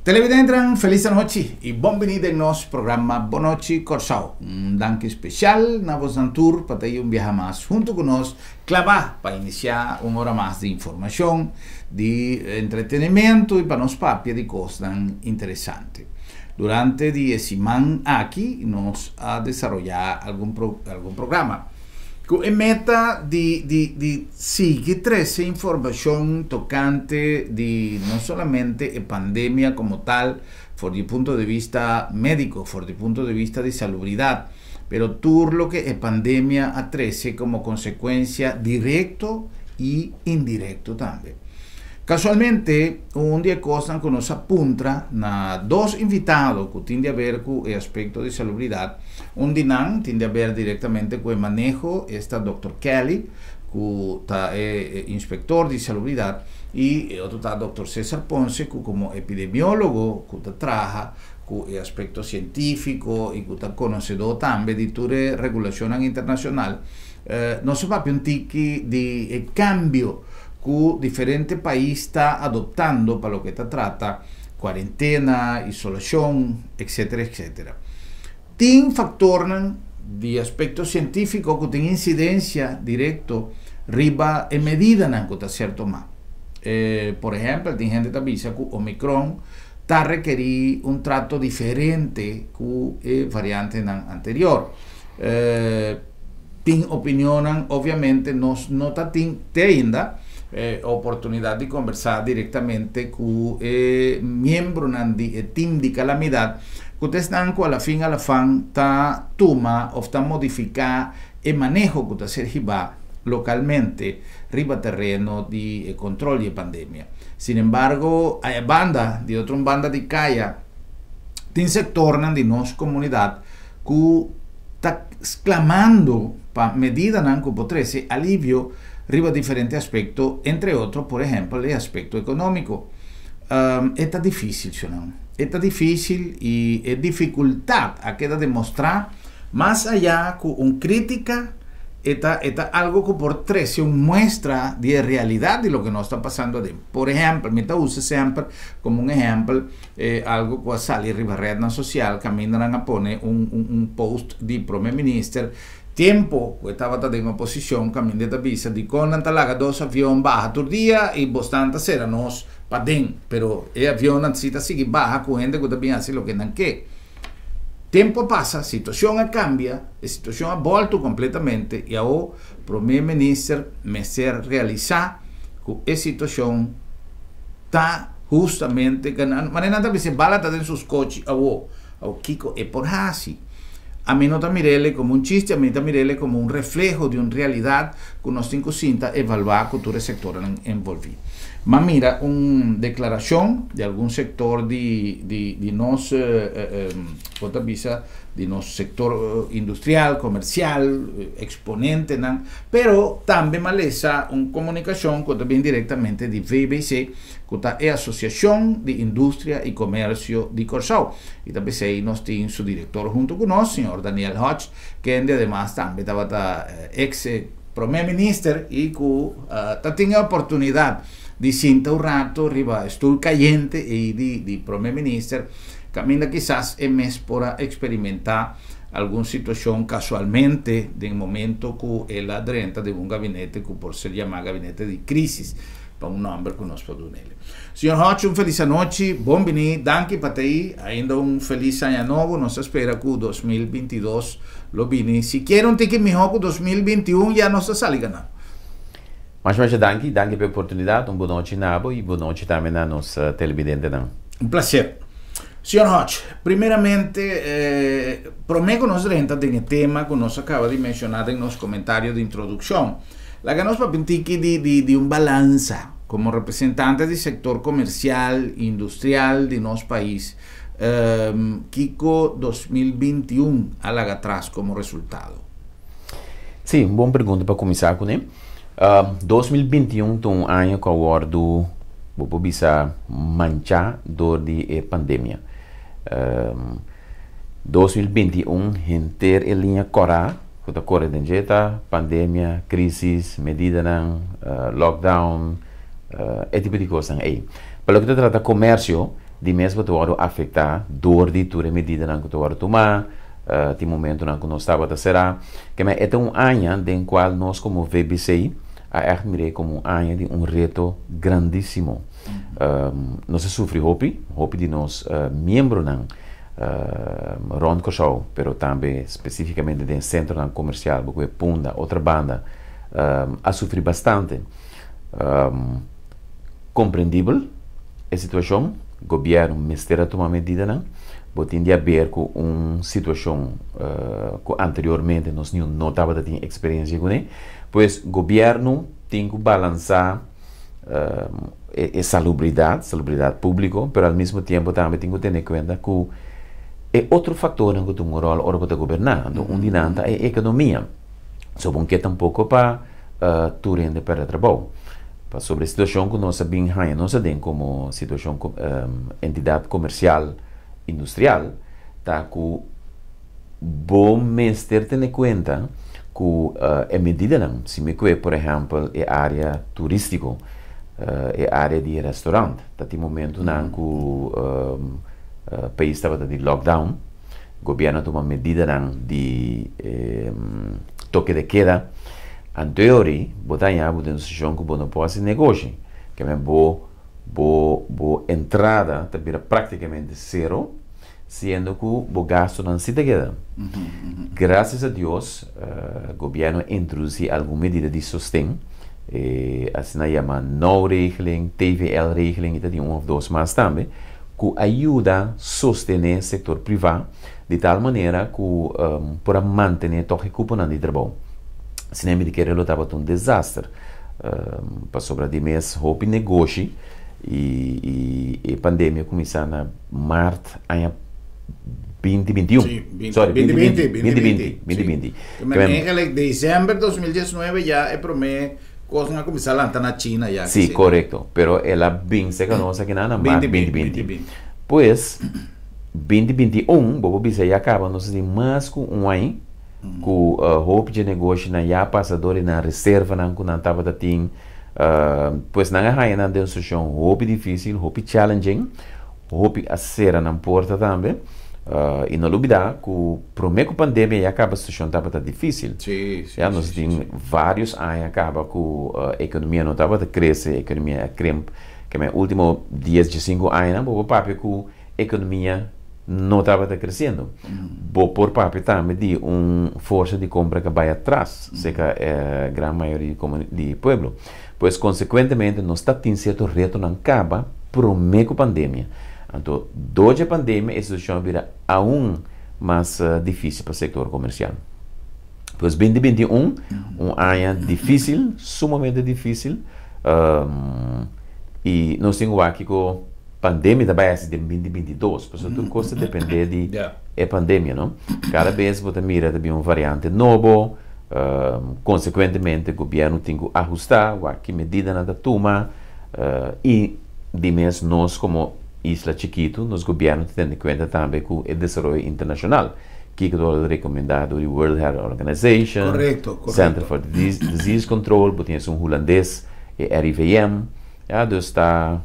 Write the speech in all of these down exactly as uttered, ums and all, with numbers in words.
Televidentes, feliz noche y bienvenidos en nuestro programa Bonochi Corsao. Un danke especial na vos tour para tener un viaje más junto con nosotros, clavar para iniciar una hora más de información, de entretenimiento y para nos papia de cosas interesantes. Durante die semana aquí nos ha desarrollado algún, pro, algún programa con meta de, de, de seguir trece información tocante de no solamente la pandemia como tal, por el punto de vista médico, por el punto de vista de salubridad, pero todo lo que la pandemia a trece como consecuencia directo y indirecto también. Casualmente, un día cosa que nos apunta na dos invitados que tienen a ver con el aspecto de salubridad. Un dinan tiene a ver directamente con el manejo, está doctor Kelly, que está eh, inspector de salubridad, y otro está doctor César Ponce, que como epidemiólogo, que trabaja con el aspecto científico y que está conocedor también de toda la regulación internacional. Eh, no se va a un tiki de eh, cambio que diferente país está adoptando para lo que se trata, cuarentena, isolación, etcétera, etcétera. Tiene factores de aspecto científico que tienen incidencia directa riba en medida en que se toma. Eh, por ejemplo, tiene gente que dice que Omicron está requeriendo un trato diferente que la variante anterior. Eh, tiene opinión, obviamente, no está teniendo Eh, oportunidad de conversar directamente con eh, miembros del eh, team de calamidad que ustedes están con la fin a la fan ta toma o ta modificar el manejo que se lleva localmente riba terreno de eh, control de pandemia. Sin embargo, hay banda de otra banda de calla tiene sector de nuestra comunidad que está clamando para medidas que potrese alivio riba diferentes aspectos, entre otros, por ejemplo, el aspecto económico. Um, está difícil, ¿no? Está difícil y es dificultad a queda demostrar más allá que una crítica, está, está algo que por trece muestra de realidad de lo que nos está pasando. De. Por ejemplo, me uso siempre como un ejemplo, eh, algo que sale en la red social, que caminan a poner un, un, un post de primer ministro. Tiempo que estaba en oposición, camino de visa, de con antalaga dos aviones baja todo día y bastante será nos paden, pero el avión necesita seguir baja con gente que también hace lo que no que. Tiempo pasa, situación cambia, la situación ha vuelto completamente y ahora el primer ministro me ser realizar que esa situación está justamente ganando. Manera también se balata en sus coches, ahora, ahora Kiko, es por así. A mí no te mirele como un chiste, a mí te mirele como un reflejo de una realidad que nos cinco cinta evaluar con todo el sector envolvido. Ma mira, una declaración de algún sector de, de, de nos, eh, eh, visa, de nuestro sector industrial, comercial, eh, exponente, ¿no? Pero también maleza una comunicación que también directamente de V B C, que es la Asociación de Industria y Comercio de Corsao. Y también se nos tiene su director junto con nosotros, señor Daniel Hodge, que además también estaba eh, ex eh, primer ministro y que uh, tiene oportunidad de sinta un rato arriba estuvo caliente y de, de primer ministro camina quizás en mes para experimentar alguna situación casualmente de momento que él adrenta de un gabinete que por ser llamado gabinete de crisis para un nombre que nos podemos dar. Señor Hodge, un feliz noche, bienvenido, danke para ti, ainda un feliz año nuevo, nos espera que dos mil veintidós lo vini. Si quiere un ticket mejor que dos mil veintiuno ya no se sale ganando. Mas, mas, danke, danke pela oportunidade, um boa noite, Nabo, e boa noite também a nossa televidente. Um prazer. Senhor Hodge, primeiramente, eh, prometo nos renta de tema que nos acaba de mencionar em nosso comentário de introdução. La que nos papentique de, de, de un balanza como representantes del sector comercial, industrial de nuestro país. Um, Kiko dos mil veintiuno a largo atrás como resultado. Sim, boa pergunta para começar com ele. Uh, dois mil e vinte e um é um ano que eu abordo vou bisa manchar dor de pandemia. Um, dois mil e vinte e um inteiro em linha cora, que corre de jeta, pandemia, crise, medida uh, lockdown, uh, esse tipo de coisa aí. Para o que se trata comércio, de mesmo tu ora afetar dor de tua medida não que tu ora tomar uh, de momento não que nós estava a será que é é um ano em qual nós como V B C I a admirei como um ano de um reto grandíssimo um, nós sofre hopi hopi de nós uh, membro não uh, Ron Corsau, pero também especificamente do centro não comercial porque Punda outra banda um, a sofrer bastante um, compreendível a situação o governo mistério tomar medida não botin a ver com uma situação uh, que anteriormente nós não notava de ter experiência com ele pois o governo tem que balançar uh, a salubridade salubridade pública mas ao mesmo tempo também tem que ter em conta que é outro fator que tem um rol hora para governar então um dinanta é a economia só bom que tampouco para uh, tu rende para o trabalho sobre a situação que nós sabemos nós sabemos como situação um, entidade comercial industrial tá que bom mestre ter em conta que uh, é medida não se me que por exemplo é área turística uh, é área de restaurante tá tem momento não que o um, uh, país estava de lockdown o governo toma medida não de um, toque de queda em teoria, botar em abo de uma situação que não pode ser negócio, que é boa bo, bo entrada, também praticamente zero, sendo que o gasto não se queda. Uhum, uhum. Graças a Deus, uh, o governo introduziu alguma medida de sustento, eh, assim a chama no-regeling, T V L-regeling, e tem um ou dois mais também, que ajuda a sustentar o setor privado, de tal maneira que um, para manter o recuperação de trabalho. Se nem me que ele estava um desastre uh, para sobre de mês houve negócio e, e a pandemia começou na março em vinte vinte e um sí, veinte, sorry veinte veinte veinte vinte veinte vinte en diciembre de dos mil diecinueve ya é para mim coisa começar a lançar na China já sí correcto pero ela bem se conoce que na março vinte vinte pois vinte vinte e um bobo bisa já acaba nós temos mais que um ano que o hope de negócio na já passador e na reserva não que não estava da tim pois não é na decisão hope difícil hope challenging hope a ser na porta também uh, e não olvidar que o primeiro que a pandemia já acaba a situação estava difícil sim, sim, já nós sim, temos vários anos acaba que a economia não estava a crescer a economia a crimp que é último dez de cinco anos o papo que a economia não estava crescendo. Uhum. Por parte também de uma força de compra que vai atrás, uhum. seja a grande maioria do povo. Pois, consequentemente, nós está tendo certo reto não acaba por meio da pandemia. Então, desde a pandemia, a situação vira aún mais uh, difícil para o setor comercial. Pois, vinte vinte e um, uhum. um ano difícil, sumamente difícil, um, e nós temos aqui com pandemia também de vinte vinte e dois, porque tudo coisa depende de yeah. é pandemia, não? Cada vez você mira também uma variante novo, uh, consequentemente o governo tem que ajustar a que medida na toma uh, e de mesmo nós como isla chiquito, nos governos têm em conta também com o desenvolvimento internacional, que é recomendado do World Health Organization, correcto, correcto. Center for Disease, Disease Control, tem um holandês, R I V M, já está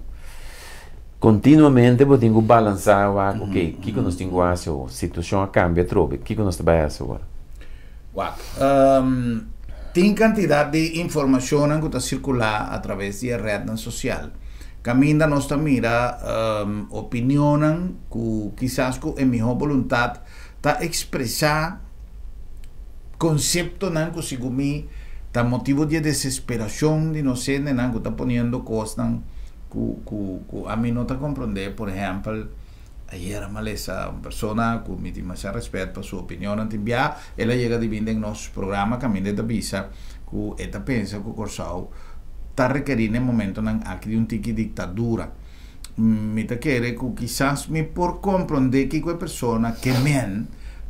continuamente tem que balançar o que que nós temos a fazer, a situação cambia trobe, que nós trabalhamos agora. Wow. Um, tem quantidade de informação que está circular através da rede social. Caminha nós mira um, opinião que quizás com a melhor vontade está expressar conceito não que segundo mim está motivo de desesperação de não sei não que está ponendo coisas que, que, que a mim não está compreender, por exemplo, ayer malesa uma pessoa que me tem mais respeito para sua opinião antibiá, ela chega de vir em nosso programa caminho da visa que ela pensa que o Corsau está requerindo em momento aqui de um tipo de ditadura. Me está querendo que quizás me por compreender que a pessoa que men,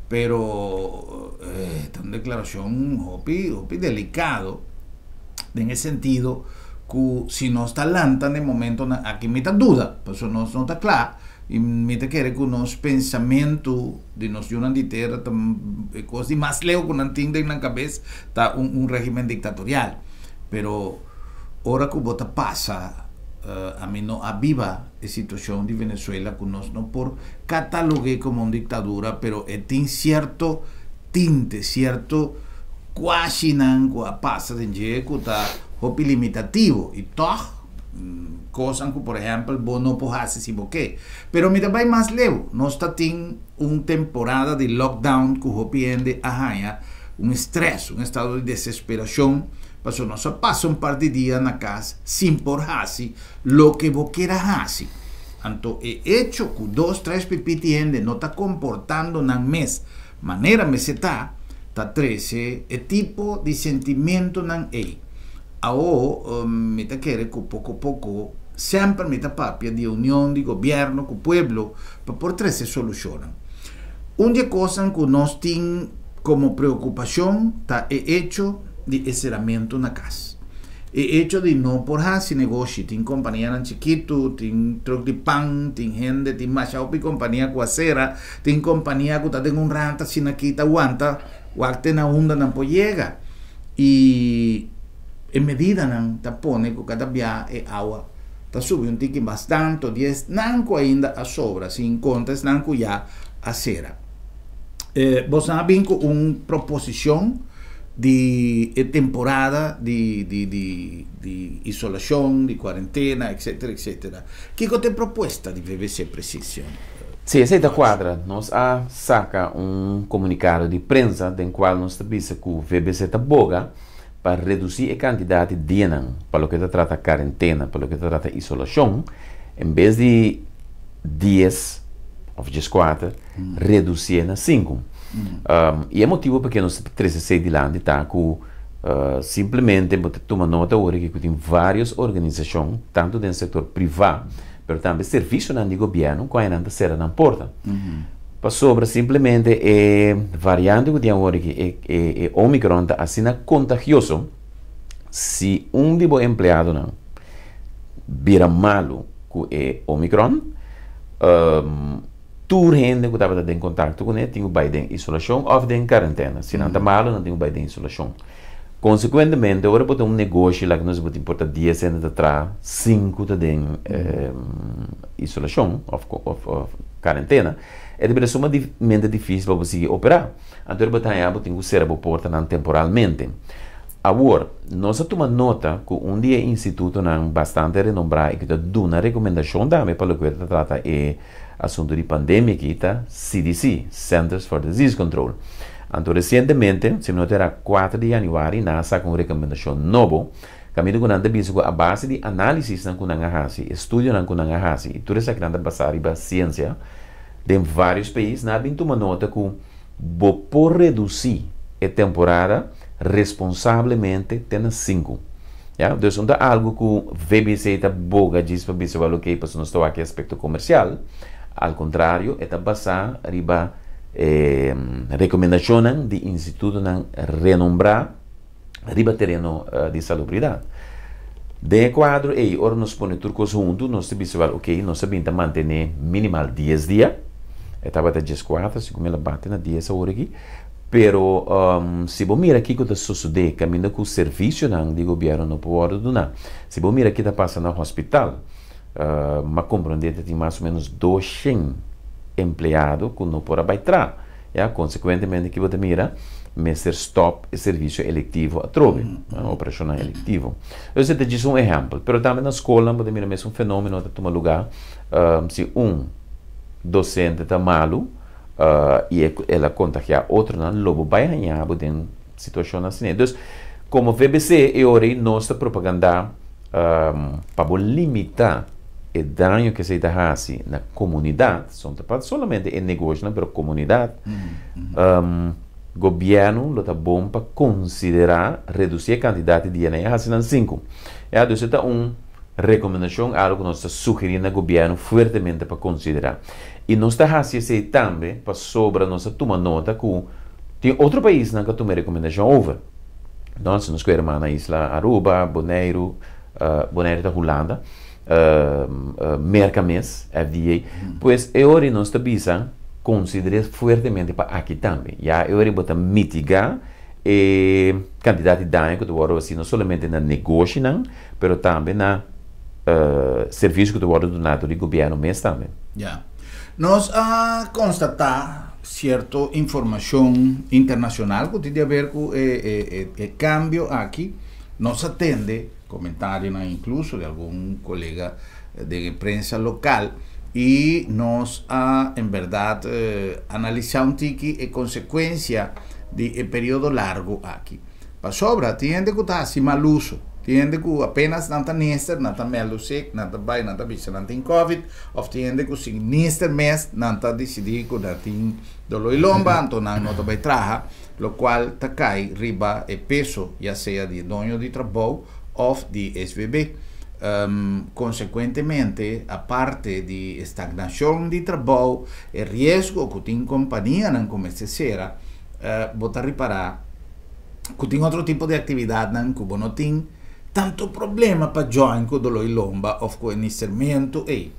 pero é eh, uma declaração hopi, hopi delicado, em sentido que se não está lanta no momento aqui me está dúvida, porque não não está claro e me está querendo que o nosso pensamento de nós de de terra é coisa mais leu que não tem na cabeça está um, um regime ditatorial, pero ora que bota passa uh, a mí no aviva la situación de Venezuela con nos no por catalogue como una dictadura, pero tiene cierto tinte, cierto quasi nan passa de jeito tá hopi limitativo e toch coisas que por exemplo bom não pode fazer se boque, pero me também mais levo nós está tem uma temporada de lockdown que hopi ende arranha um estresse, um estado de desesperação. Passou nós passa um par de dias na casa sem por fazer lo que vos queira fazer. Então é hecho que dois, três pipiti ende não está comportando na mesma maneira me se tá tá trece é tipo de sentimento nan ei ao um, me tá querer que pouco pouco sempre me tá papia de união de governo com o pueblo para por trece solucionam uma coisa que nós tem como preocupação tá é hecho de encerramento na casa é hecho de não por fazer negócio tem companhia nan chiquito tem troco de pão tem gente tem machaupi companhia coaceira tem companhia que tá tem um ranta se na quita aguanta o arte na onda não pode chegar e em medida não tá pone que cada dia é água tá subindo um tique bastante dez não ainda a sobra se encontras não já a cera eh, você sabe com uma proposição de temporada de, de, de, de isolação, de quarentena, etc, etcétera. Que que tem proposta de V B C Precision? Sim, essa é da quadra. Nós a saca um comunicado de prensa em qual nós sabemos que o V B C está boga para reduzir a quantidade de dias para o que trata quarentena, para o que trata isolação, em vez de dez ou quatro, hum. reduzir na cinco. Mm. Um, e é motivo porque nós temos seis de lá tá que uh, simplesmente toma nota hoje que tem várias organizações tanto do setor privado mas também serviço do governo que ainda será na porta mm-hmm. para sobre simplesmente é variante que tem hoje que é, é, é Omicron tá assim contagioso se um de bom empregado não vira malo que é Omicron um, tour gente que estava em contato com ele tinha o Biden isolação ou em quarentena. Se não está malo, não tem o Biden isolação. Consequentemente, agora pode um negócio lá que nós podemos importar dez anos atrás, cinco tem isolação ou quarentena. É de verdade sumamente difícil para você operar. Então, você tem que ser a porta temporalmente. Agora, nós tomamos nota que um dia o Instituto não bastante renombrado e que dá uma recomendação também para o que trata é assunto de pandemia que está C D C, Centers for Disease Control. Então, recentemente, se não terá quatro de janeiro, NASA com recomendação nova, caminho com nada bicho a base de análise não com nada hasi, estudo não com nada hasi, e tudo isso que nada passar riba ciência, de vários países, nada bem tomar nota que vou por reduzir a temporada responsavelmente tem cinco. Ja? Dus não é algo que o V B C está boga diz para bicho o que para não estou aqui aspecto comercial. Al contrário, é basar riba eh, recomendação de instituto não renombrar riba terreno uh, de salubridade. De quadro, e ora nós põe turcos junto, nós sabemos ok, nós sabemos manter minimal dez dias, estava até dez quatro, se como ela bate na dez hora aqui, pero um, se você mira aqui que está sucedendo, caminho com o serviço não de governo não pode ordenar. Se você mira aqui está passando no hospital, Uh, mas compreender que tem mais ou menos duzentos empregados que não podem baitar. Yeah? Consequentemente, que você mira, mestre stop e serviço eletivo a trove, mm-hmm. uh, operacional eletivo. Eu te diz um exemplo, mas também na escola, você mira mesmo um fenômeno que toma lugar, uh, se um docente está malo, uh, e ela contagia outro, não, logo vai ganhar, tem situação assim. Então, como V B C, é hora nossa propaganda um, para limitar o dano que se dá assim na comunidade, são somente em negócio, mas comunidade, mm-hmm. um, governo está bom para considerar reduzir a quantidade de dinheiro assim em cinco. É então esta uma recomendação, algo que nós está sugerindo ao governo fortemente para considerar. E nós está assim também para sobre nós tomar nota que tem outro país que toma recomendação over. Nós nos queremos na isla Aruba, Bonaire, uh, Bonaire da Holanda. Uh, uh, Mercames, F D A, mm. Pois é hora nós estamos considerar fortemente para aqui também. Já é hora de mitigar a quantidade de dano que tu vai assim, não somente na negócio, mas também na uh, serviços que estão donados do governo mesmo também. Yeah. Nós a uh, constatar certa informação internacional que tem a ver com o eh, eh, cambio aqui, nós atende comentários incluso de algum colega de imprensa local e nós a, em verdade, eh, analisar um tique a consequência de um período largo aqui. Para sobra, tem que estar assim mal uso. Tem que apenas não está nester, não está melo sec, não está bem, não está bicho, não tem Covid, ou tem que se nester mês, não está decidido que não tem dolor e lomba, então não está bem traja, lo qual está cai riba e peso, já seja de dono de trabalho ou de S V B. Um, consequentemente, a parte de estagnação de trabalho e risco que tem companhia não começa a ser, uh, botar reparar que tem outro tipo de atividade não que não tem tanto problema para join com dolor e lomba ou com iniciamento e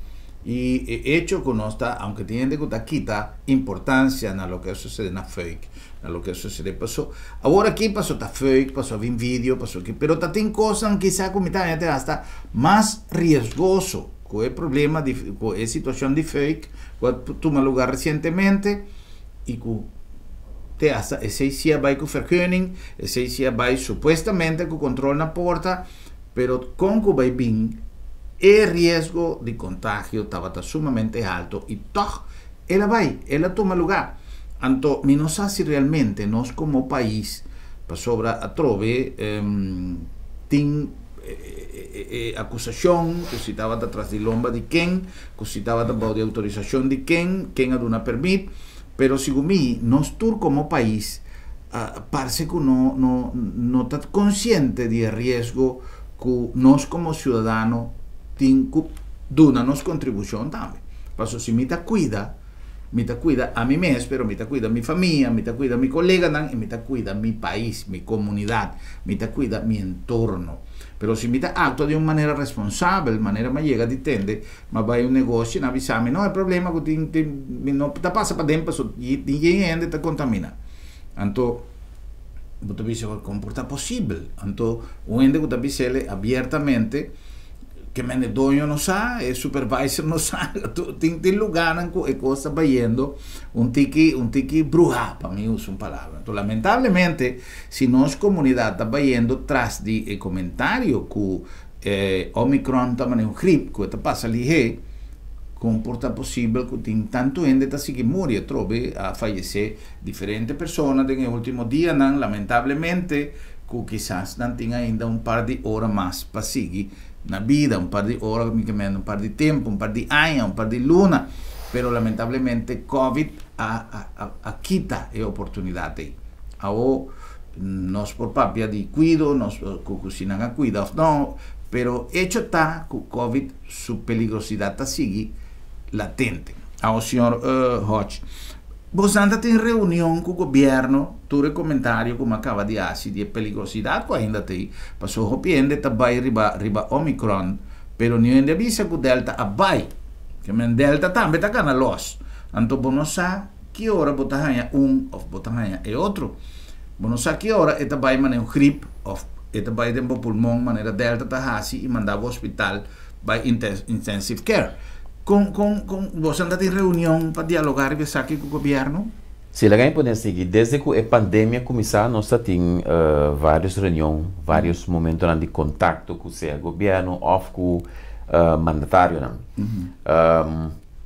e hecho que nós está, aunque tem que dar quita importância na lo que sucede na fake, na lo que sucede passou. Agora aqui passou tá fake, passou vim vídeo, passou aqui, pero tá tem coisas que se comitam até hasta mais riscoso, com o problema de com a situação de fake, que tomou lugar recentemente e que te hasta esse sia vai com vergunning, esse sia vai supostamente com controle na porta, pero com que vai bem e risco de contagio estava sumamente alto e toch, ela vai, ela toma lugar. Então, não sei se realmente nós como país, para sobra a trove, um, tem eh, eh, acusação que se estava atrás de lomba de quem, que se estava de autorização de quem, quem a dona permite, pero segundo mim, nós todos como país, uh, parece que não não não está consciente de risco que nós como cidadãos temos dona nossa contribuição também. Passo se me cuida, me cuida a mim mesmo, pero me cuida a minha família, me cuida a meu colega, e me cuida a meu país, minha comunidade, me cuida a meu entorno. Pero se me actua de uma maneira responsável, maneira mais chega de entender, mas vai um negócio, não avisa-me, não é problema que tem, tem, não passa para dentro, ninguém ainda está contaminado. Então, você diz como é possível? Então, o ende que você diz abertamente, que me dono não sabe, o supervisor não sabe, tem, tem lugar em que a coisa está indo um tique, um tique bruja, para mim uso uma palavra. Então, lamentavelmente, se nossa comunidade está indo atrás de eh, comentário que eh, Omicron está um gripe, que está passando ali, como é possível que tem tanto gente que se morre, trove a falecer diferentes pessoas no último dia, não, lamentavelmente, que quizás não tenha ainda um par de horas mais para seguir na vida, um par de horas, um par de tempo, um par de anos, um par de luna, pero lamentavelmente Covid a, a, a quita a oportunidade. Ao nós por papia de cuido, nós cozinhamos a cuidar, não, pero hecho está que Covid, sua peligrosidade está sigue latente. Ao senhor uh, Hodge, você anda tem reunião com o governo, tu comentário como acaba de dizer, de peligrosidade que ainda tem, passou ropiende também riba riba Omicron, pero não ainda avisa que o Delta abai, que o Delta também está cana los. Então, não sabe que hora botar ganha um ou botar ganha é outro. Não sabe que hora é também maneira gripe ou é também tempo pulmão maneira Delta está assim e mandar ao hospital by intensive care. Com, com, com, você anda em reunião para dialogar com o governo? Se alguém pode seguir, desde que a pandemia começou, nós temos uh, várias reuniões, vários uhum. momentos de contato com o governo ou com o uh, mandatário. Uhum. Um,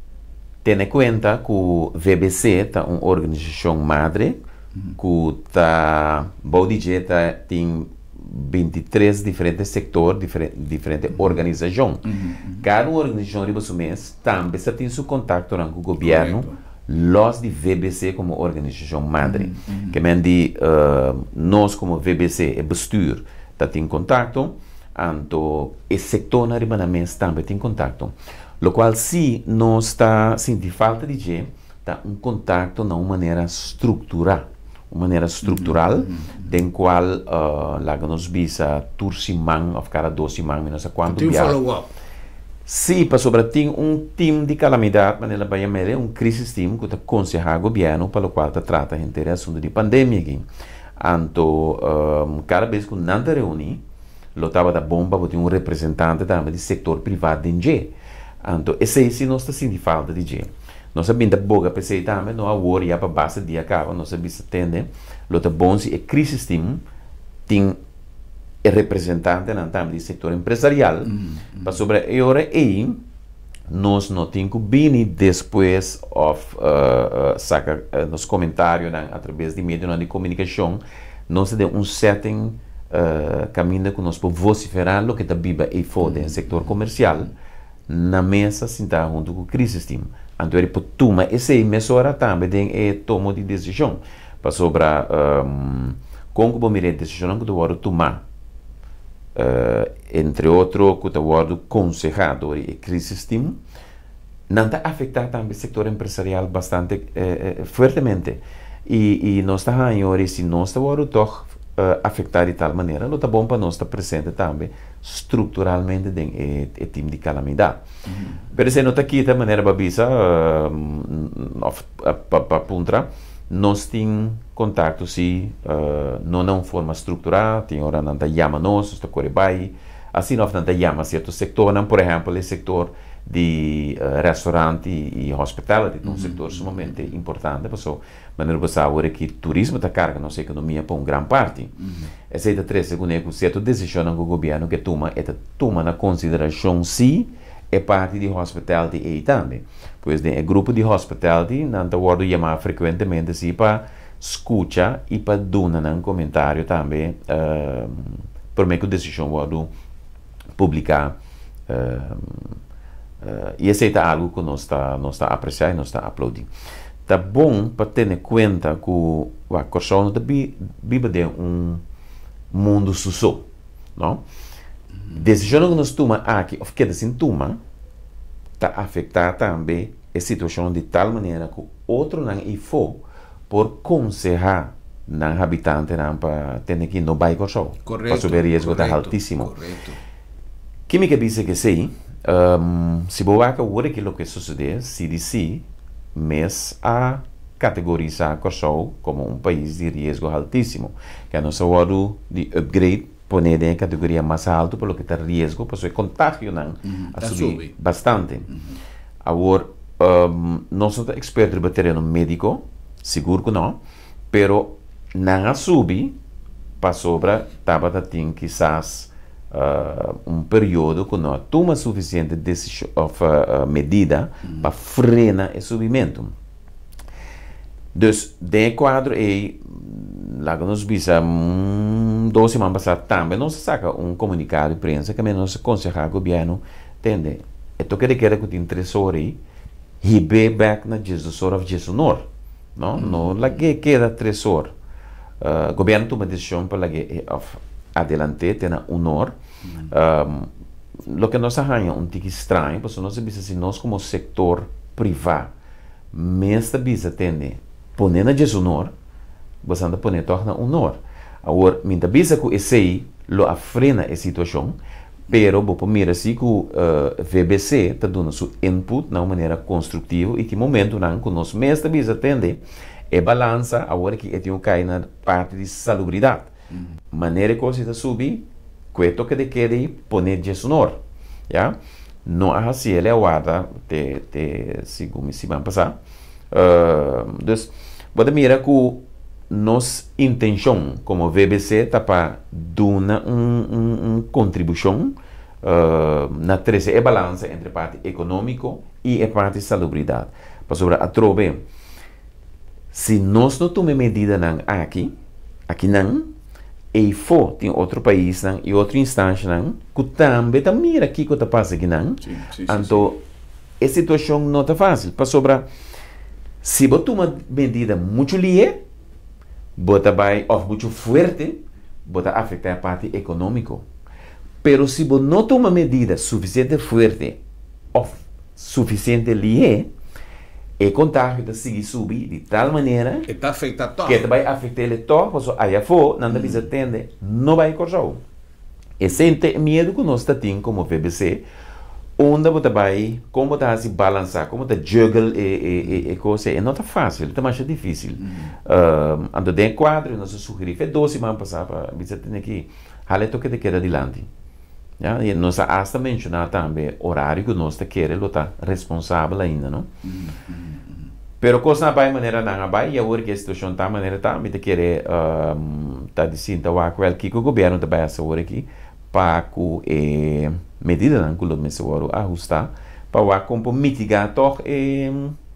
Tendo em conta que o V B C é uma organização madre, uhum. que está, vou dizer, tem vinte e três diferentes setores, diferentes, diferentes uhum. organizações. Uhum. Uhum. Cada organização de mês também tem seu contato com o governo, los de V B C como organização madre. Uhum. Que mendi, uh, nós como V B C e bestuur, está em contato, então o setor na mês também tem contato. Lo qual, se nós está sentindo falta de gente, está um contato de uma maneira estruturada. Uma maneira estrutural, mm-hmm. em qual uh, lá nos visa tur simang, ou cada dois simang, não sei quanto. Tem um follow-up. Sim, para sobre tem um time de calamidade, mas ela vai chamar um crisis team que está aconselhando o governo, para o qual está tratando a assunto de pandemia aqui. Então, um, cada vez que não está reúne, lo estava da bomba, porque um representante também do setor privado de G. Então, esse é se nós está sentindo falta de G. Nós sabemos da boca para ser também, não há worry para base de acaba, nós sabemos atender, lo tá bom se a crise team tem é representante na também do setor empresarial, mm, mm. para sobre a hora aí nós não temos que vir depois of uh, uh, saca uh, nos comentários né, através de meios de comunicação, nós temos um certo uh, caminho que nós podemos vociferar o que está biba e fora no setor comercial na mesa sentar junto com o crise team. Então ele pode tomar essa emissora também tem toma de decisão para sobre um, como vamos ver decisão que eu tomar uh, entre outros que eu aconselhado e crise team não está afetar também o setor empresarial bastante uh, uh, fortemente e, e nós está aí se nós estamos toch Uh, afetar de tal maneira, não está bom para nós estar presente também estruturalmente em o time de calamidade. Mm-hmm. Por isso, não está aqui de maneira babisa para puntra, nós temos contato se uh, não é uma forma estruturada, tem hora não está chama nós, está corre bem, assim não está chama certo setor, não, por exemplo, o setor de uh, restaurante e, e hospitality, mm-hmm. um setor sumamente importante, pessoal. Mas não passa agora que turismo está carga nossa economia para uma grande parte. Mm-hmm. Essa é a três segundo é que certo decisão do governo que toma é toma na consideração se é parte de hospitality e também. Pois é grupo de hospitality não está guardo chamar frequentemente se para escutar e para dar um comentário também uh, por meio que decisão guardo publicar uh, uh, e esse é algo que nós está nós está apreciando e nós está aplaudindo. Tá bom para ter em conta que o Corsão vive de um mundo susso, não? Decisão que nós tomamos aqui, ou que assim toma, está afetar também a situação de tal maneira que outro não é for por aconselhar não habitante não para ter que não vai Corsão, para subir o risco está altíssimo. Correto. Que me diz que sim, um, se boa que agora aquilo que sucede, C D C mas a categorizar Corsão como um país de risco altíssimo, que é nosso modo de upgrade, poner em categoria mais alta, pelo que está risco, para o contágio não, mm-hmm. a subir sube. Bastante. Mm-hmm. Agora, um, nós somos expertos no terreno médico, seguro que não, pero não sube para sobre, estava tem quizás Uh, um período que não toma suficiente decisão, of, uh, medida mm. para frenar o subimento. Então, de quadro aí, lá que nós vimos, um, duas semanas passadas também, nós saca um comunicado de imprensa que nós aconselhamos o governo, entende? É to que quer que tem três horas aí, e be back na Jesus of Jesus Nor, não? Mm. Não, lá que queda três horas. O uh, governo toma decisão para lá que of adelante, tem um honor. Mm. Um, lo que nós arranhamos um tique estranho, porque nós sabemos assim, nós como setor privado, mas também atende, poner na desonor, você anda poner torna honor. Agora, minha bisa que esse aí, lo afrena a situação, pero vou mira assim que o uh, V B C está dando seu input de uma maneira construtiva e que momento não que nós mesmo também atende, é balança, agora que tem um cai na parte de salubridade. Mm. Maneira que você subir, questo que de quede poner desonor, já? Não há assim ele aguarda te te segundo se vai passar. Uh, então, pode mirar que nossa intenção como V B C está para dar uma um, um contribuição uh, na treze é balança entre a parte econômica e a parte de salubridade. Para sobre a trobe, se nós não tomamos medida aqui, aqui não, e for tem outro país não, e outra instância não, que também tá mira aqui que está passando aqui não. Sim, sim, então, sim. A situação não está fácil. Para sobre, se você toma medida muito lia, bota vai ou muito forte, bota afetar a parte econômica. Pero se você não toma medida suficiente forte ou suficiente lia, o contágio está seguir subir de tal maneira que está afetando todo. Que vai afetar ele todo, porque aí for, não precisa atender, não vai correr. E sente medo que nós temos como V B C, onde você vai, como você se balançar, como você juggle e, e, e coisa, e não está fácil, está mais difícil. Mm. Uh, ando dentro quadro, nós sugerimos, foi doze semanas passadas, para você ter aqui hale to que te queda adiante. Ja? E nós hasta mencionar também horário que nós te quer lo tá responsável ainda, não? Pero coisa na bai maneira não bai e agora que a situação tá maneira tá me te quer um, tá dizendoว่าquel que o governo também essa hora aqui para que eh, medida não que o me seguro ajustar para como mitigar toch eh,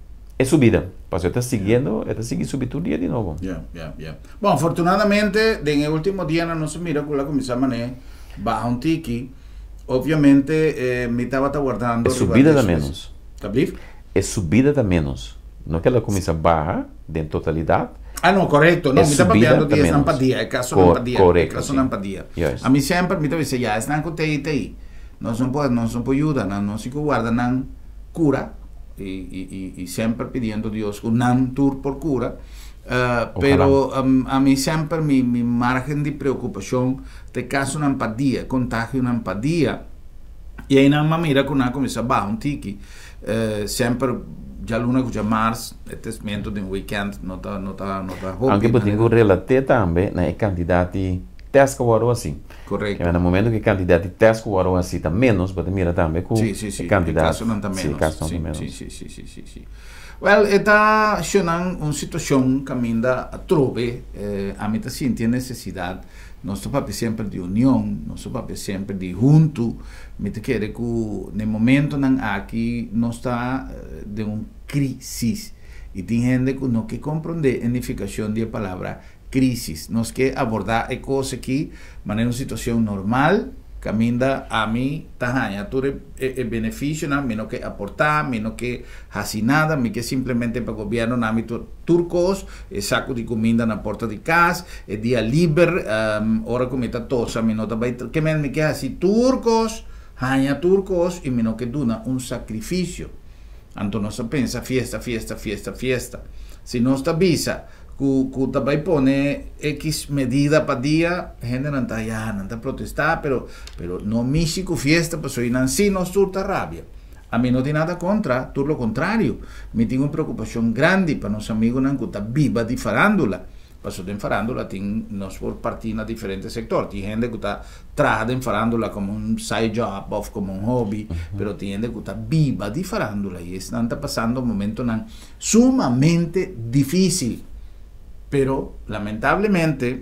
é subida. Mas eu estou seguindo, eu estou seguindo subir todo dia de novo. Yeah, yeah, yeah. Bom, afortunadamente, no último dia não se mira com a comissão mané baja um tiki. Obviamente, eh, me estava aguardando. É subida da menos. Tá É subida da menos. Não é que ela começa barra de totalidade. Ah, no, corretto. No, è mi sta parlando di menos. empatia, è caso Cor- empatia. corretto, caso sì. empatia. Yes. A mi sempre mi dice, ya, stanno con te e te. Non si può, non si può aiutare, non si guarda, non cura. E, e, e sempre pidiendo a Dios un tour por cura. Uh, pero um, a mí siempre mi, mi margen de preocupación te caso una empatia, contagio una empatia. Y ahí nada más mira con una comienza baja un tiki. Uh, sempre già l'una che già mars e testamento di un weekend non ta non ta non ta hobby. Anche perché relate também nei candidati test o assim. Corretto. E no momento che i candidati test o assim tá menos, pode mira também com sì, sì, sì, candidati. caso non ta menos. Sì, caso sì, menos. sì, sì, sì, sì, sì, sì. Well, esta sionan una situazione che mi da trove eh, a metà senti necessità nostro papà sempre di unione, nostro papà sempre di junto, mi te chiede che nel momento in cui non sta eh, di un crisi e ti gente che non che comprende l'unificazione di parola crisis, non che abordare cose che ma in una situazione normale caminda a mí tajaya tu e beneficio na menos que aportar menos que hacer nada me que simplemente para gobierno na mi turcos e saco di comida na porta di casa e dia liber um, ora cometa tosa me nota bai que me me que así turcos haya turcos y menos que duna un sacrificio anto no se pensa fiesta fiesta fiesta fiesta si no sta visa que também pone X medida para dia, gente não está já, não está protestar, pero, pero não mixe com fiesta, pues hoy não si não surta rabia. A mim não tem nada contra, tudo o contrário. Me tenho uma preocupação grande para nossos amigos que estão viva de farándula. Passo de farándula tem nós por partir na diferentes setores. Tem gente que está trada em farándula como um side job ou como um hobby, uh-huh. Pero tem gente que está viva de farándula e estão passando um momento sumamente difícil. Pero lamentablemente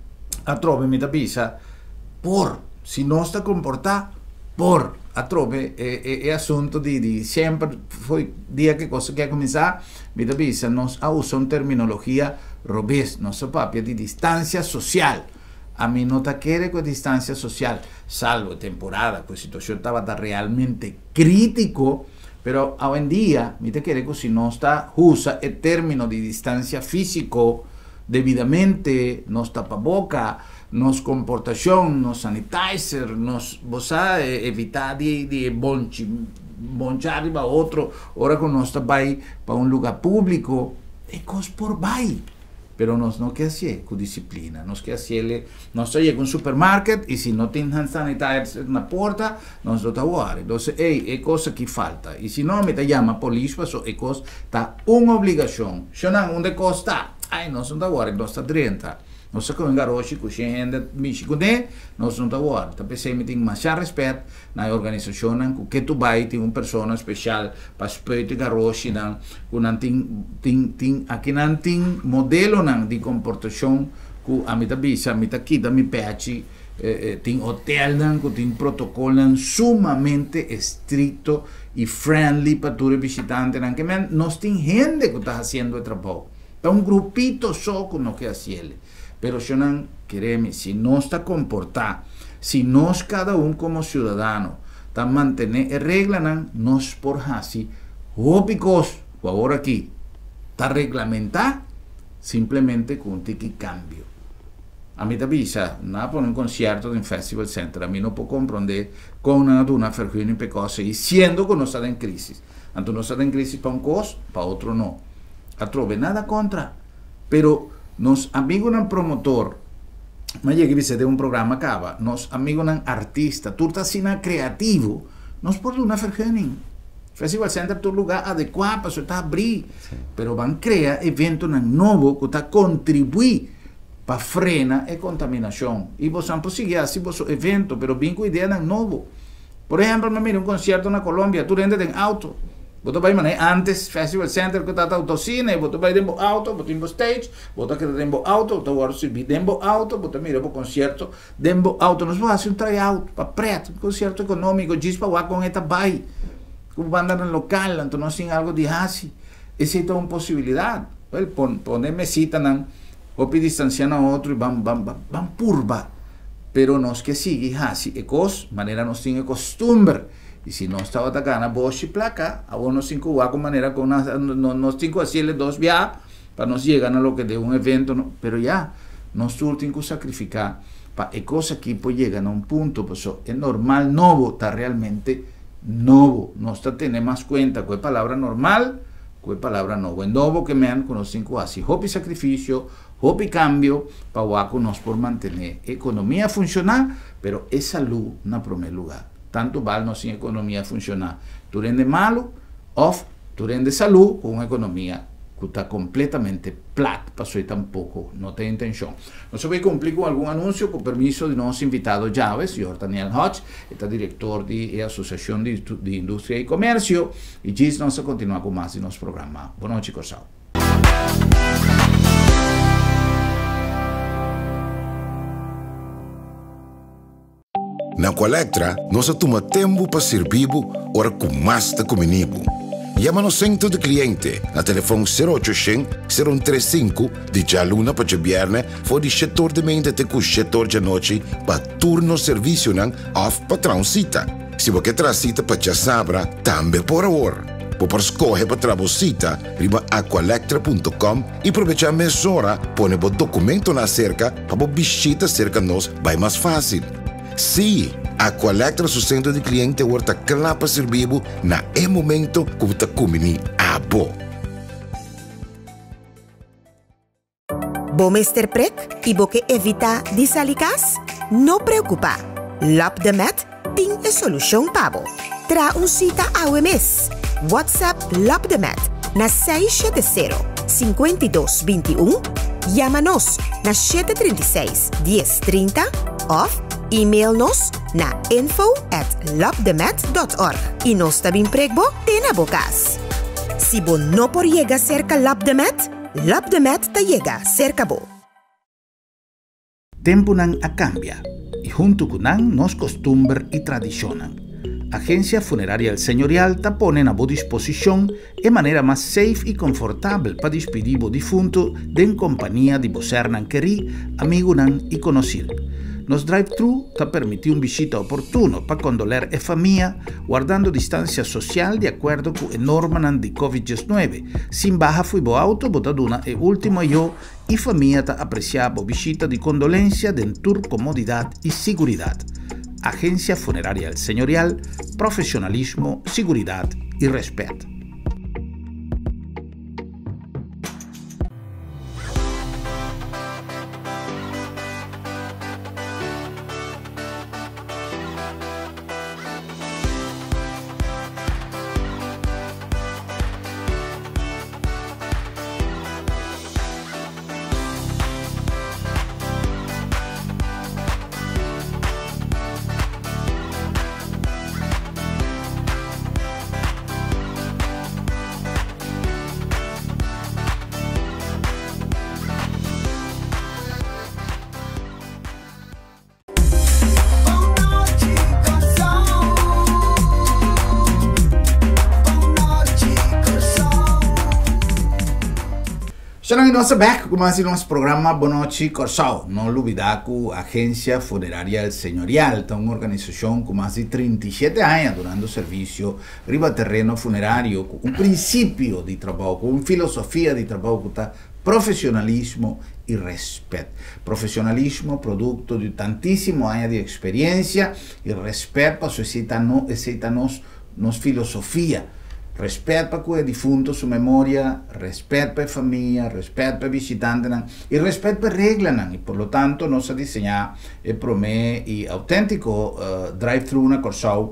altrove mi tapisa por si non sta comportà por altrove è, è, è assunto di, di sempre poi dia che cosa che comincia mi tapisa non ha usato una terminologia robes non so papia di distanza sociale a mi nota che con distanza sociale salvo temporada questa situazione stava da realmente critico. Pero hoy en día, mi te quiere que si no está usa el término de distancia físico debidamente, nos tapaboca, nos comportación, nos sanitizer, nos bosa evitar de, de bonchi, bonchar a otro, ahora con nos vai para un lugar público, e cos por vai. Pero nos no que hacer con disciplina, nos que hacerle, nos llega a un supermarket y si no tienen hand sanitizer en la puerta, nos lo taguare. Entonces, hey, es cosa que falta. Y si no, me te llama policía, so es cosa, está una obligación. Si no, ¿dónde costa? Ay, no son taguare, no está treinta. No sé cómo garochi, cuchende, michicune, no son taguare. Tapi se me tiene más respeto na organización, que tu vai, tiene una persona especial para spete garochi, nan, con tin, tin, tin, aquí nan tin modelo nan di comportación, que a mi tabisa, a mi taquita, mi piace, eh, tin hotel nan, con tin protocolo nan, sumamente estricto y friendly para tu visitante nan, que man, no tin gente que está haciendo el trabajo. Está un grupito solo con lo que hacerle. Pero yo no, créeme, si no está comportado, si nos cada uno como ciudadano está mantener reglas, nos por así, ópicos, ahora aquí, está reglamentar simplemente con un tiki cambio. A mí te avisa, no por un concierto en Festival Center, a mí no puedo comprender con una una fergione per cose, y siendo que no está en crisis. Entonces no está en crisis para un cos, para otro no. Altrove nada contra, pero nos amigos un promotor, ma llega que de un programa acaba, nos amigos un artista, tú estás sin creativo, nos por una fergenin. Festival Center tu lugar adecuado para su abrir, sí. Pero van a crear eventos nuevos que está contribuir para frenar a contaminação. E você não pode assim o evento, mas bem com ideia é novo. Por exemplo, me mira um concerto na Colômbia, tu rende em auto. Você vai mané antes Festival Center que está autocine, você vai dentro auto, você tem stage, você quer dentro auto, você vai servir dentro auto, você mira o concerto dentro auto. Nós vamos fazer um tryout para preto, um concerto econômico, diz para com esta vai, com banda no local, então nós temos algo de assim. Essa é uma possibilidade. Well, pon, poner mesita nan, opi distanciando a outro e vamos, vamos, vamos purba. Pero nós que sigue assim, e cos, maneira nós temos costumbre. E se nós estamos atacando a boa placa, a nós cinco com maneira com nós cinco assim dois via para nós chegar a lo que de um evento, no, pero já nós temos que sacrificar para e cosa que pode chegar a um ponto, pues, é normal novo, está realmente novo. Nós temos mais conta com a palavra normal, com a palavra novo. É novo que me han com nós cinco assim, hopi sacrifício, hopi cambio, para que nós por manter a economia funcionar, pero é saúde na primeiro lugar. Tanto vale nós em economia funcionar. Tu rende malo, ou tu rende saúde com uma economia que está completamente plata, passou tampouco, não tem intenção. Nós vamos cumprir com algum anúncio, com permisso de nosso invitado Javes, senhor Daniel Hodge, que é diretor da Associação de, de Indústria e Comércio, e diz nós vamos continuar com mais de nosso programa. Boa noite, Corsao. Na Colectra, nós toma tempo para servir ora com mais da comunibo. Llama no centro de cliente na telefone zero oitocentos, zero três cinco de jaluna para viernes for de setor de mente até com setor de noite para turno serviço nan off patrão cita. Se você quer cita para já sabra, também por hora. Por escolher para trabalhar, riba aqualectra ponto com e aproveitar a mesura, põe o documento na cerca para visita cerca nós vai mais fácil. Sim, a Colectra su centro de cliente worta clapa servibo na e momento que você comini a bo. Bom Mister Prek e boque evita disalicas? Não preocupa. Lap de Met tem a solução para Tra um cita ao mês. WhatsApp Lap de Met na seis sete zero, cinco dois dois um. Llama-nos na sete três seis, dez trinta ou e-mail-nos na info at lapdemet dot org e nós também pregbo tem na bocas. Se bo não por llegar cerca Lapdemet, Lapdemet ta llega cerca bo. Tempo nan a cambia e junto com nan nos costumbre e tradicionan. Agência Funerária El Señorial ta pone na boa disposição e maneira mais safe e confortável para despedir o defunto de companhia de você nan queri, amigo nan e conhecer. Nos drive-thru ta permite uma visita oportuna para condoler a família, guardando distância social de acordo com a norma de covid dezenove. Sem baja foi bo auto, botaduna e último eu e família ta apreciar a visita de condolência dentro comodidade e segurança. Agência Funerária El Señorial, profissionalismo, segurança e respeito. Estamos nossa back com mais nosso programa Boa Noite Corsao. Não olvidar que a Agência Funerária El Señorial é uma organização com mais de trinta e sete anos dando serviço riba terreno funerário, com um princípio de trabalho, com uma filosofia de trabalho que está profissionalismo e respeito. Profissionalismo, produto de tantíssimo anos de experiência e respeito para aceita nos, nos filosofia. Respeito para o defunto, sua memória, respeito para a família, respeito para o visitante e respeito para a regra. E, por lo tanto, nós desenhamos e promete e autêntico uh, drive-thru na Corsao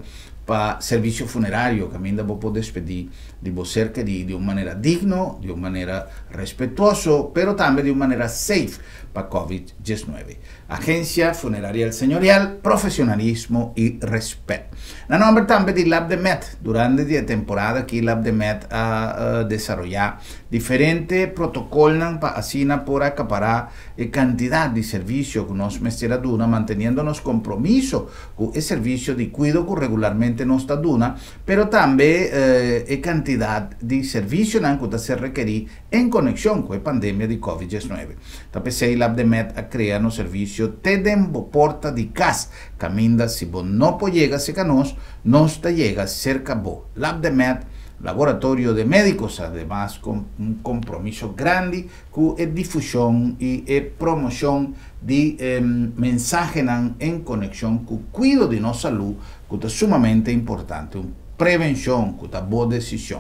para servicio funerario, que ainda vou poder despedir de você de, de uma maneira digna, de uma maneira respetuosa, pero também de uma maneira safe para COVID diecinueve. Agência Funerária Senhorial, profissionalismo e respeito. Na nome também de LabDemet, durante a temporada que LabDemet a uh, desenvolver diferentes protocolos para assim por acaparar a quantidade de serviço que nós mestra duna, mantendo-nos compromisso com o serviço de cuidado que regularmente nos está duna, pero também uh, a quantidade de serviço que se requer em conexão com a pandemia de COVID diecinueve. Também sei LabDemet a criar um serviço te dembo porta de casa, caminda se você não pode chegar cerca nós, nós te chega cerca bo. LabDemet, laboratório de médicos, además com um compromisso grande com a difusão e a promoção de eh, mensagens em conexão com o cuidado de nossa saúde, que é sumamente importante, uma prevenção, que é boa decisão.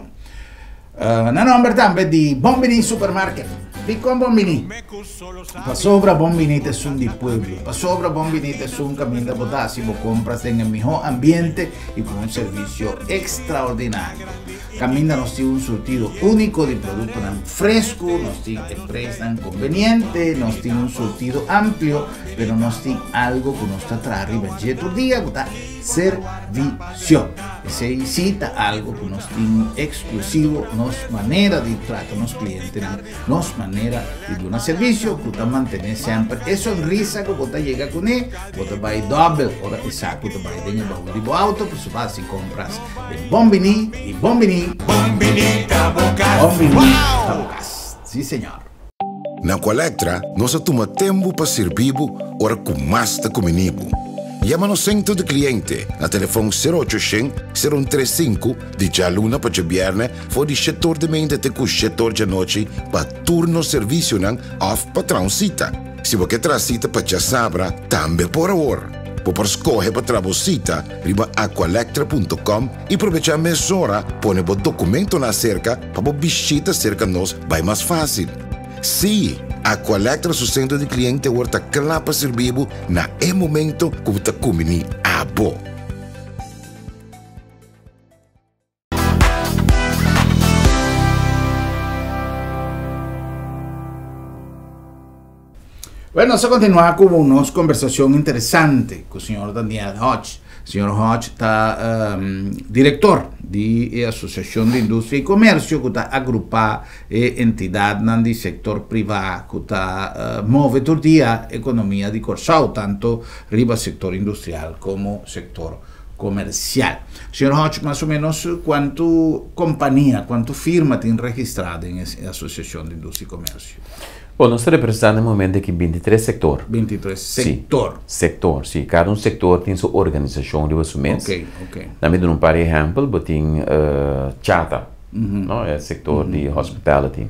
Uh, na nome também de Bombini Supermarket. Picon Bombini. Pa sobra Bombini te sun di pueblo. Pa sobra Bombini te sun caminda botas y vos compras en el mejor ambiente y con un servicio extraordinario. Caminda nos tiene un surtido único de productos frescos, nos tiene precio conveniente, nos tiene un surtido amplio, pero nos tiene algo que nos está arriba en tu día, que está servicio. Se visita algo que nos tiene exclusivo, nos manera de tratar a los clientes, nos manera de dar un servicio que está mantener siempre esa sonrisa que usted llega con él, usted va a ir doble, ahora exacto, usted va a ir en el baúl de auto, pues se va a compras de Bombini y Bombini. Bombini Tabocas. Bombini Tabocas. Sí, señor. Na Colectra, nós toma tempo para servir ora com mais da comunibo. Llama no centro de cliente a telefone zero oitocentos, zero três cinco de dia luna para viernes for de setor de mente até com setor de noite para turno serviço não off para transita. Se você transita para já sabra, também por hora. Por escolher para trabalhar, riba aqualectra ponto com e aproveitar a mesura, põe o documento na cerca para visitar cerca nós vai mais fácil. Sim, Aqualectra, seu centro de cliente, está claro para servir na é momento que você come a bo. Bueno, vamos a continuar con una conversación interesante con el señor Daniel Hodge. El señor Hodge está um, director de la Asociación de Industria y Comercio, que está agrupada entidad del sector privado, que está uh, mueve todo el día economía de Corsao, tanto arriba sector industrial como sector comercial. Señor Hodge, más o menos, ¿cuánto compañía, cuánto firma tiene registrada en la Asociación de Industria y Comercio? Bom, nós estamos representando no momento aqui vinte e três sectores. vinte e três sector. Sim, sector, sim. Cada um sector tem sua organização de assumentos. Ok, ok. Também dou um par de exemplos, botem uh, Chata, uhum. não? É setor uhum. de hospitality.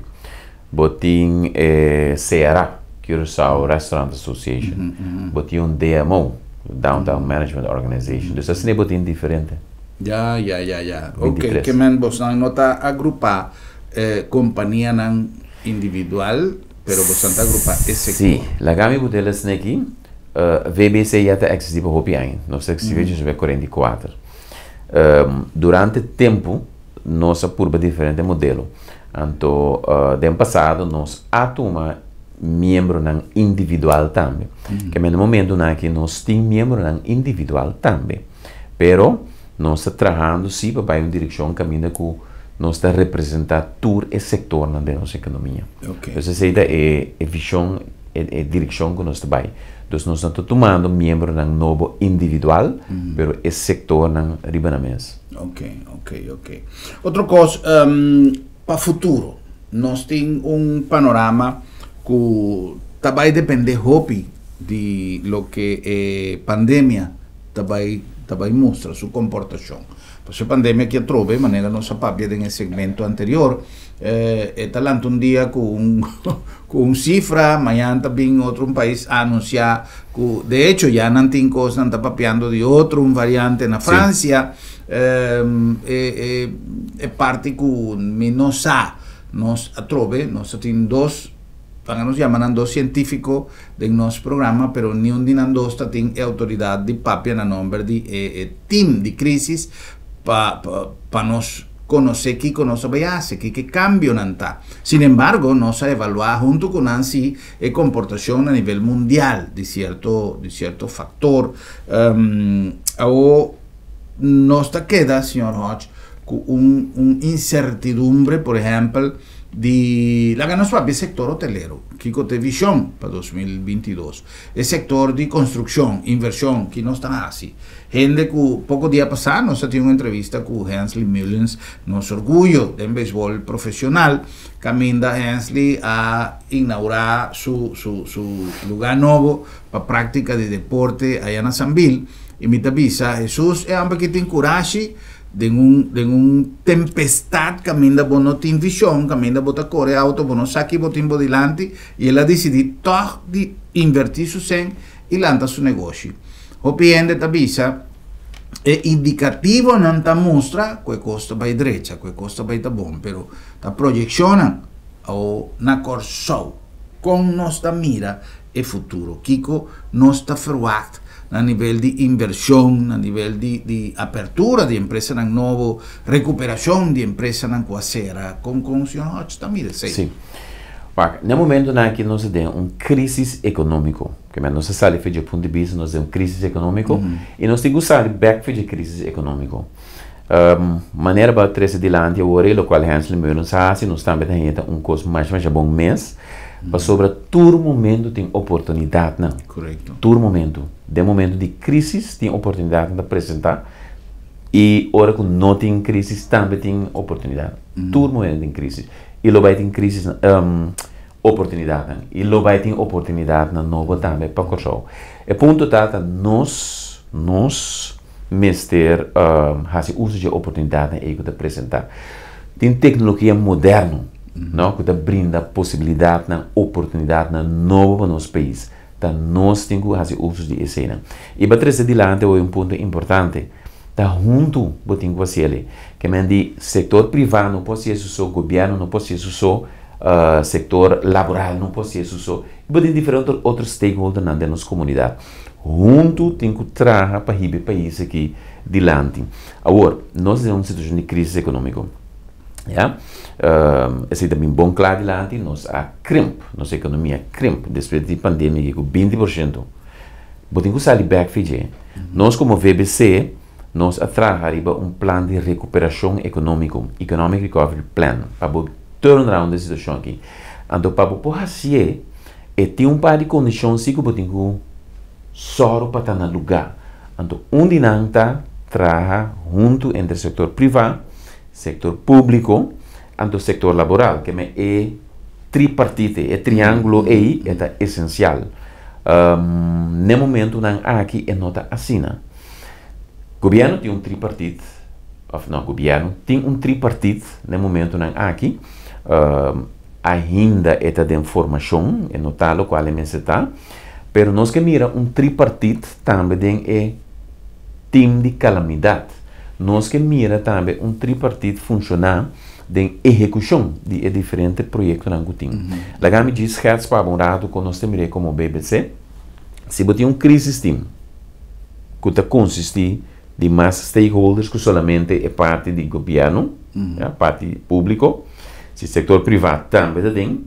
Botem eh, C R A, Curaçao Restaurant Association. Uhum. Botem um D M O, Downtown uhum. Management Organization. Então, assim, botem diferente. Já, já, já, já. Ok, que men você não está agrupar eh, companhia individual, pero você está agrupar esse sector. Sim, lá gami botem assim aqui, uh, V B C já está existindo para o ano. Nós existimos desde quarenta e quatro. Um, durante o tempo, nós apurba diferente modelo. Então, uh, no passado, nós atuma membro nan individual também. Mm-hmm. Que no momento na que nós temos membro nan individual também. Pero nós estamos trabalhando sim para uma direção que caminha com nós está representando todo o setor da nossa economia. Okay. Então, essa é a visão, a direção que nós estamos. Então, nós estamos tomando membro nan novo individual, mm-hmm. pero o setor nan riba na mesa. Ok, ok, ok. Outra coisa, um, para o futuro, nós temos um panorama que vai depender hopi de lo que a pandemia vai vai mostra sua comportação. Porque a pandemia que trove, de maneira não sabia no segmento anterior, é eh, talento um dia com um, com um cifra, amanhã também outro um país a anunciar que, de hecho, já não tem coisa, não está papiando de outro, um variante na França, é, é, é parte que não sabe, nós a trove, nós temos dois nos llamando científico de nuestro programa, pero ni un dinando sta tin e autoridad di papia na nombre di e, e team di crisis pa, pa, pa nos conocer que conoce base, que que cambio nanta. Sin embargo, nos ha evaluado junto con ANSI e comportación a nivel mundial de cierto, de cierto factor. Um, o nos queda, señor Hodge, un, un incertidumbre, por ejemplo, de la que nos va el sector hotelero, que cote visión para dos mil veintidós, el sector de construcción, inversión, que no está así. Gente que poco día pasado nos ha tenido una entrevista con Hensley Mullins, nos orgullo del béisbol profesional, camina Hensley a inaugurar su, su, su lugar nuevo para práctica de deporte allá en Sanville, y mi tabisa, Jesús es un poquito encourage de un, de un tempestad camina bono tin visión, camina bota corre auto, bono saki botin bodilante, y él ha decidido todo de invertir su sen y lanza su negocio. Opiende tabisa è indicativo non ta mostra que costa by derecha, que costa by ta bom, pero ta proyecciona o na corso con nostra mira e futuro. Kiko nostra ferwat a livello di inversione, a livello di, di apertura di impresa nel nuovo, recuperazione di impresa nel quasera, con con signor Hodge también sei. Sì. Ma nel momento in cui noi abbiamo un crisi economico, che non si sa di punto di vista, noi abbiamo un crisi economico, mm-hmm. e noi stiamo usando back per crisi economico. Um, maneira para treze de lante ora, o qual Hensley Mullins ha, nós também temos um curso mais mais bom mês, para sobre todo momento tem oportunidade, não? Correto. Todo momento, de momento de crise tem oportunidade de apresentar, e hora que não tem crise também tem oportunidade. Mm-hmm. Todo momento tem crise. E lo vai ter crise, um, oportunidade, não? E lo vai ter oportunidade na nova também para correr. E ponto tá, nós, nós Mister um, faz uso de oportunidade aí de apresentar. Tem tecnologia moderna, mm-hmm. não, que brinda possibilidade, na oportunidade na nova para nosso país. Tá nós temos que fazer uso de cena. E para trazer adiante é um ponto importante. Tá junto, botem com você que men de setor privado não pode ser só governo, não pode ser só uh, setor laboral, não pode ser só. E botem diferentes outros stakeholders na nossa comunidade. Junto tem que trazer para o país aqui adiante. Agora, nós temos uma situação de crise econômica. Ja? Uh, esse é também bom claro adiante, nós a crimp, nossa economia crimp, depois da pandemia, com vinte por cento. Botem que sair back, Fiji. Nós, como V B C, nós a trazer um plano de recuperação econômica, Economic Recovery Plan, para o turnaround da situação aqui. Então, para o fazer, e tem um par de condições que botem que só para estar no lugar. Então, um dinâmica trabalha junto entre o setor privado, setor público, e o setor laboral, que é tripartite, é triângulo aí, é essencial. Um, no momento, não aqui é nota assina. O governo tem um tripartite, não, o governo tem um tripartite, no momento, não aqui, um, ainda é de informação, é notar o qual é mensageiro. Pero nós que mira um tripartite também é time de calamidade. Nós que mira também um tripartite funcionar de execução de diferentes projetos na Gutim. Uhum. Lá me diz que para um lado que nós temos como B B C, se você tem um crise team, que consiste de mais stakeholders que solamente é parte do governo, uhum. é, parte público, se setor privado também tem.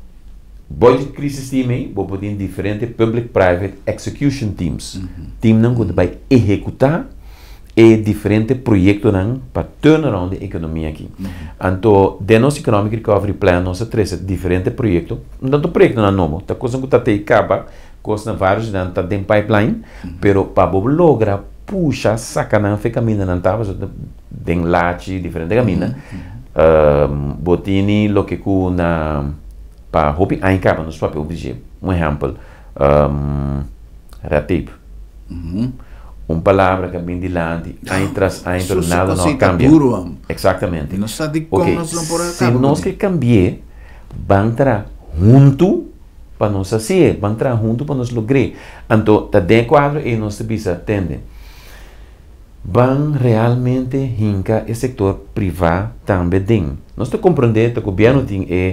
Budget crisis team aí, vou poder diferentes public-private execution teams. Mm-hmm. Team não que vai executar e diferentes projetos não para turnaround da economia aqui. Mm-hmm. Então, de nosso Economic Recovery Plan, nós temos diferentes projetos. Não é projeto não novo, tá coisa que está te acaba, coisa vários não tá em pipeline, mm-hmm. pero para lograr puxa saca não fica caminho não tá, tem laje diferente caminho. Mm-hmm. Um, botini lo que com na para hopi aí acaba nos papel de um exemplo um, ratip uhum. uma palavra que vem de lante aí traz aí nada não cambia exatamente e nós sabe como okay. nós não podemos se nós que cambiar vamos entrar junto para nós assim vamos entrar junto para nós lograr então tá de quadro e nós precisa atender vão realmente hinca o setor privado também tem nós te compreender que o governo tem é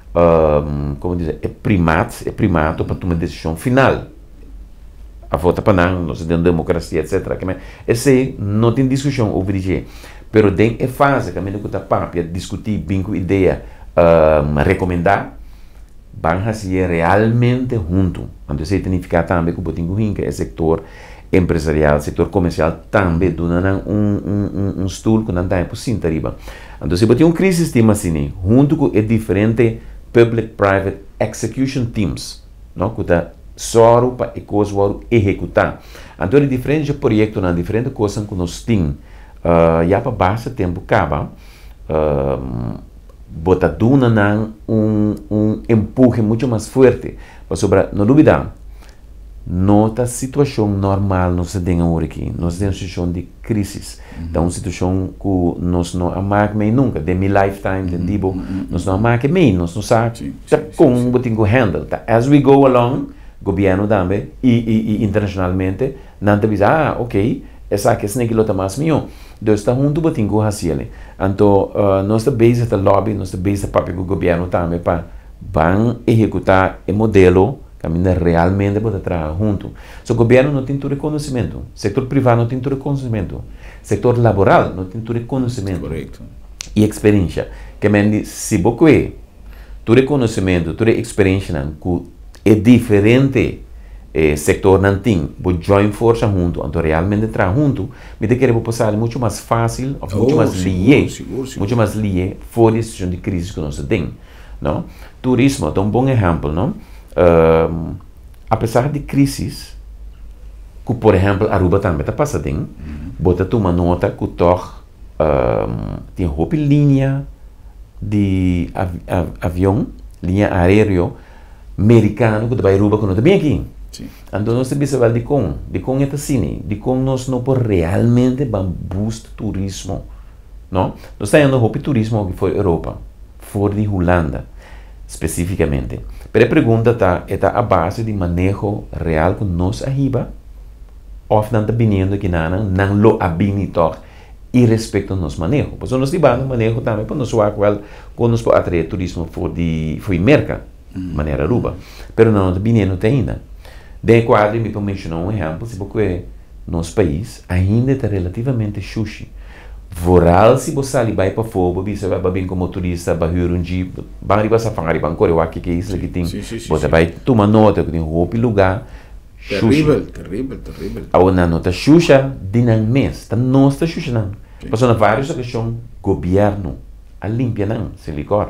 um, como dizer, é primato, é primato para tomar decisão final. A volta para não, nós temos democracia, etcétera. Esse não tem discussão sobre isso. Pero tem é fase que a gente está para discutir, bem com ideia, um, recomendar, vão fazer realmente junto. Então, você tem que ficar também com o botinho que é setor empresarial, setor comercial, também dando um, um, um, um estudo que não dá por sim, arriba. Então, se você tem uma crise de sistema assim, junto com é diferente public-private execution teams, não? Que está só para executar. Então, é diferente projeto, não diferente coisa que nós temos, uh, já para bastante tempo acaba, uh, botar duna um um empurre muito mais forte, para sobre não duvidar. Nota situação normal nós temos aqui, nós temos situação de crise, então uma situação que nós não amamos nunca, de minha lifetime, de tipo, nós não amamos bem, nós não sabemos como botinho handle. As we go along, governo também e, e, e internacionalmente, não te diz, ah, ok, essa que é aquilo que mais meu, então está junto botinho com assim, então uh, nós estamos base da lobby, nós estamos base da próprio governo também para van executar o modelo caminha realmente para trabalhar junto. So, o governo não tem todo reconhecimento, setor privado não tem todo reconhecimento, setor laboral não tem todo reconhecimento. Correto. E experiência, que me se você todo reconhecimento, toda experiência que é diferente eh, setor não tem, você join força junto, então realmente trabalhar junto, me querer passar muito mais fácil, ou muito Oh, mais seguro, lié, seguro, seguro. muito mais lié fora a situação de crise que nós temos, não? Turismo é um bom exemplo, não? Uh, apesar de crises, que por exemplo Aruba também está passando, uhum. Bota uma nota que tor, uh, tem roupa linha de av av avião, linha aéreo americano que vai Aruba que não está bem aqui. Sim. Então nós temos que saber de como, de como é assim, de como nós não podemos realmente boost turismo, não? Nós estamos indo roupa turismo que foi Europa, fora de Holanda, especificamente. Pero a pergunta está está a base de manejo real que nós arriba, ou não está vindo que não não lo habilitou e respeito ao nosso manejo. Pois nós temos um manejo também para nós o qual quando nós podemos atrair turismo for de foi merca, mm. maneira Aruba, pero não está vindo ainda. De quadro me para mencionar um exemplo, se porque nosso país ainda está relativamente xuxi. Voral se você ali vai para fogo, você vai bem como motorista, vai um jeep, vai ali para fangar, vai correr aqui que é isso que tem. Você vai tomar nota que tem roupa e lugar. Terrível, terrível, terrível. A outra nota xuxa de não mês, tá não está xuxa não. Passou na várias questões governo a limpia não, se licor.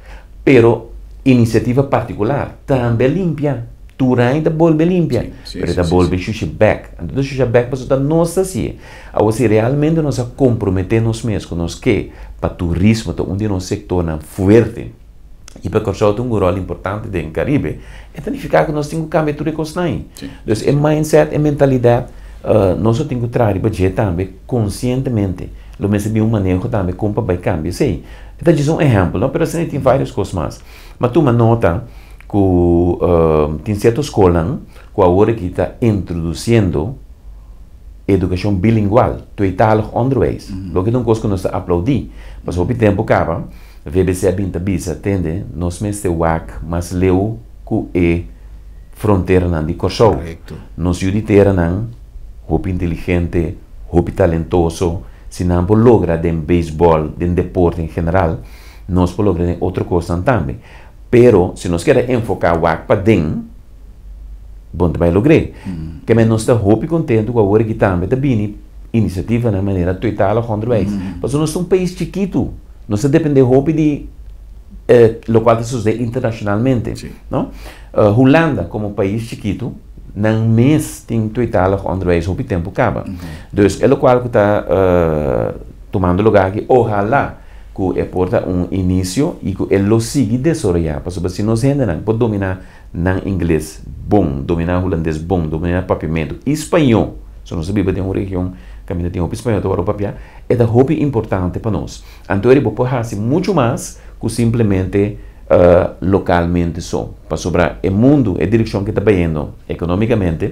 Pero iniciativa particular também limpia. Turai da bolbe limpia, pero da bolbe xuxa back. Então xuxa back passou da nossa assim. A você realmente nós a comprometermos mesmo, nós que para turismo, onde nosso sector não forte e para cortar um rol importante dentro do Caribe, é significa que nós temos que cambiar tudo isso aí. Então é mindset, é mentalidade, uh, nós temos que trabalhar para também conscientemente. Lo mesmo de um manejo também como para cambiar, sei. Então é um exemplo, não? Pero assim tem várias coisas mais. Mas tu uma nota que uh, tem certas escolas que agora que está introduzindo educação bilingual, tu está onderwijs. Mm-hmm. Lo que não coisa que nós aplaudi, mas ao tempo acaba, V B C a binta bisa tende, nós mesmo o A C, mas leu que é fronteira não de Corsou. Nós juditeira não, roupa inteligente, roupa talentoso, se não por logra de beisebol, de deporte em geral, nós por logra de outra coisa também. Pero, se nós queremos enfocar o A C para dentro, bom, vai lograr. Mm. Que nós estamos muito contentes com a hora que também está vindo iniciativa na maneira de tratar a contra isso. Mas nós somos um país chiquito, nós dependemos muito de eh, lo qual se usa internacionalmente. Sí. Não? Uh, Holanda, como país chiquito, não mês tem que tratar a contra isso, o tempo acaba. Então, é o qual que está uh, tomando lugar aqui, ojalá que porta um início e que ele lo siga desarrollar, porque se nós ainda não pode dominar não inglês bom, dominar holandês bom, dominar papiamento, espanhol, se nós sabemos de uma região que ainda tem um espanhol para o papel, é da roupa importante para nós. Então ele pode fazer muito mais que simplesmente uh, localmente só, para sobrar o mundo, a direção que está indo economicamente,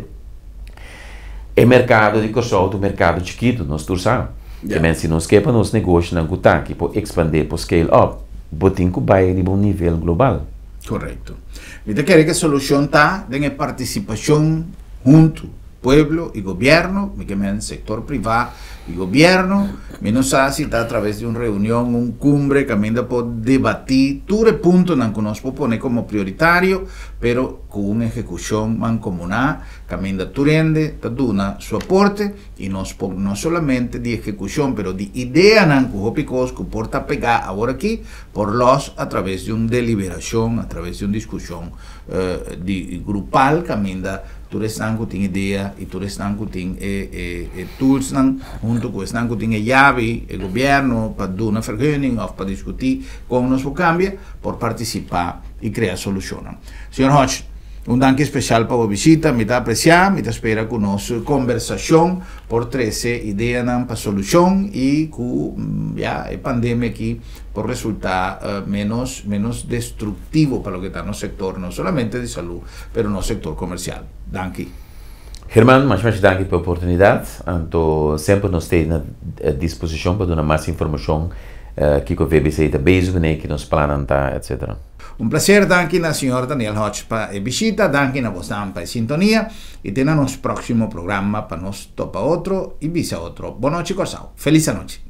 é mercado de Corsol, o mercado chiquito, nós todos sabemos. Yeah. Se nós queremos nos negócios não gostar que por expandir, por scale up, botin que vai a um nível global. Correto. Viste que a solução está em participação junto pueblo y gobierno, que el sector privado y gobierno, menos así está a través de una reunión, un cumbre, que también puede debatir todo el punto que nos pone como prioritario, pero con una ejecución mancomunada, que también turende, da su aporte, y nos no solamente de ejecución, pero de idea que que porta pegar ahora aquí, por los a través de una deliberación, a través de una discusión uh, de, grupal, que también tu están que tiene idea y tu están que tiene eh, eh, eh, tools junto con están que tiene llave el gobierno para dar una vergunning o para discutir con nuestro cambio por participar y crear soluciones. Señor Hodge, un danke especial para la visita, me da apreciar, me da espera con nuestra conversación por trece ideas para solución y con ya la pandemia aquí por resultar uh, menos, menos destructivo para lo que está en el sector, no solamente de salud, pero en el sector comercial. Danke. Germán, muchas muchas gracias por la oportunidad. Anto, sempre nos estamos a disposición para dar más información uh, que con V B C está bezig, que nos planan, etcétera. Un placer, danke na signor Daniel Hodge para la visita, danke na vos dan para la sintonía y tenemos próximo programa para nos topa otro y visa otro. Buenas noches, Corsao. Feliz noche.